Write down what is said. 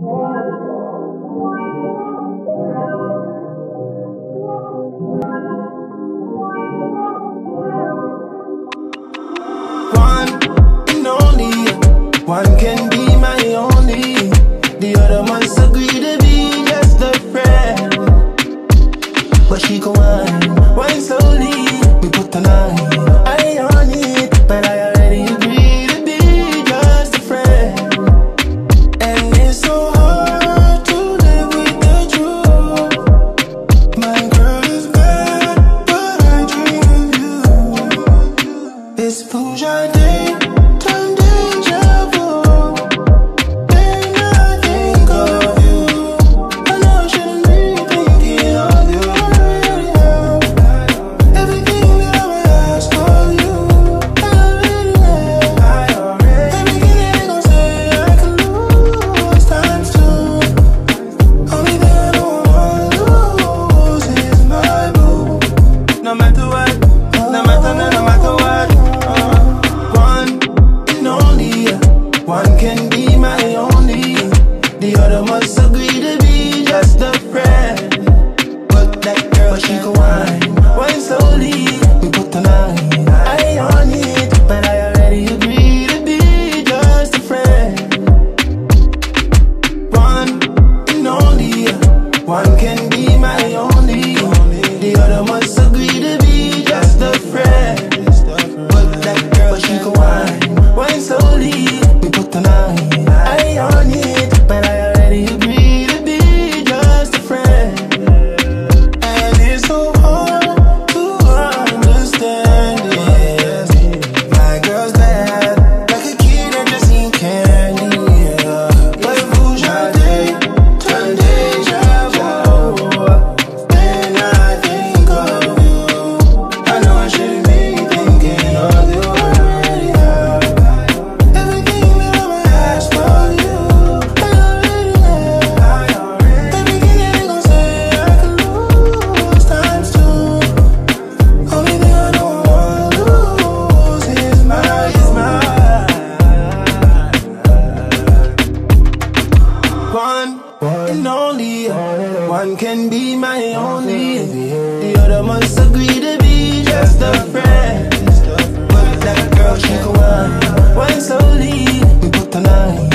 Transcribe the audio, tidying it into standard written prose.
One and only, one can be my only. The other ones agree to be just a friend, but she go wine slowly. We put the line, I on it, but I already agree to be just a friend. And it's so hard to live with the truth. My girl is bad, but I dream of you. It's Pooja Day, turn deja vu. When I think of you, I know I shouldn't be thinking of you. Everything that I would ask for you, I already have. Everything that they gon' say I can lose times two. Only thing I don't wanna lose is my boo. No matter what, no matter what. One and only, one can be my only. The other must agree to be just a friend. But that girl, she go wine slowly. We put the line, I on it, but I already agree to be just a friend. One and only, one can be my only. The other must agree to be just a friend. But that girl, she go wine slowly. We put the line, I on it, but I already agree to be just a friend. And it's so hard to understand it. My girl's bad, like a kid that just seen candy. But Pooja Day, turn deja vu. When I think of you, I know I shouldn't be thinking of you. I already have everything that I would ask for you. I already have everything that they gon' say I can lose times two. Only thing I don't wanna lose is my one and only, one can be my only. The other must agree to be just a friend. But that girl, she go wine slowly. We put the line,